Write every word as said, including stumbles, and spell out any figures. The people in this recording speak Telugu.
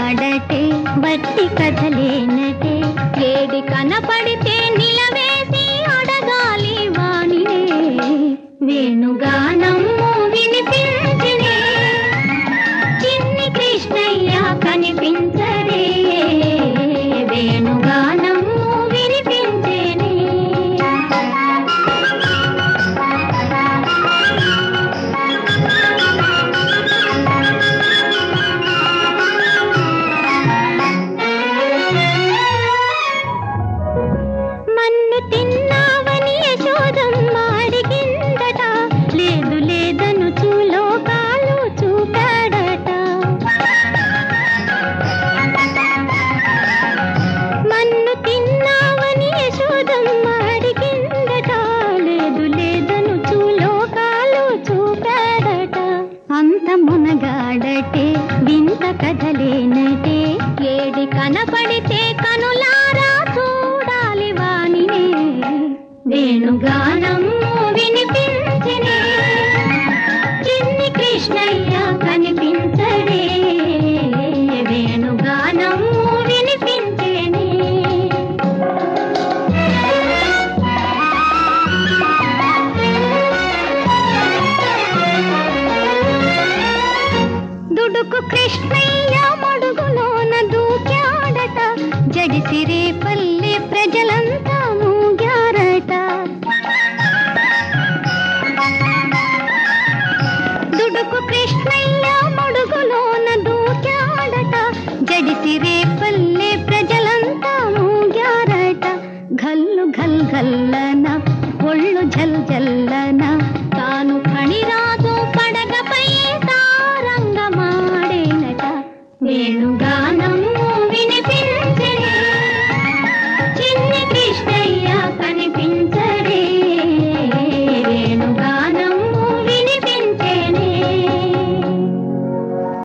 మునగాడటే బట్టి కథలేనటే ఏడి కనపడితే నిలవేసి అడగాలి వాణినే వేణుగానమ్ము వినిపించనే చిన్ని కృష్ణయ్య కనిపించరే వేణుగానమ్ము వినిపించనే మన్ను తిన్నావని యశోదమ్మ అడిగిందట లేదు లేదను చూలోకాలు చూపాడట మన్ను తిన్నావని యశోదమ్మ అడిగిందట లేదు లేదను చూలోకాలు చూపాడట అంత మునగాడటే వింత కథలేనటే ఏడి కనపడితే కనులారా చూడాలి వాణినే వేణుగానమ్ము వినిపించనే చిన్ని కృష్ణయ్య కనిపించడే వేణుగానమ్ము వినిపించనే దుడుకు కృష్ణయ్య మడుగులోన దూకాడట జడిసిరే పల్లె ప్రజలంతా మూగారట దుడుకు కృష్ణయ్య మడుగులోన దూకాడట జడిసిరే పల్లె ప్రజలంతా మూగారట గల్లు గల్ గల్లన ఒళ్ళు జల్ జల్లన తాను ఫణిరాజు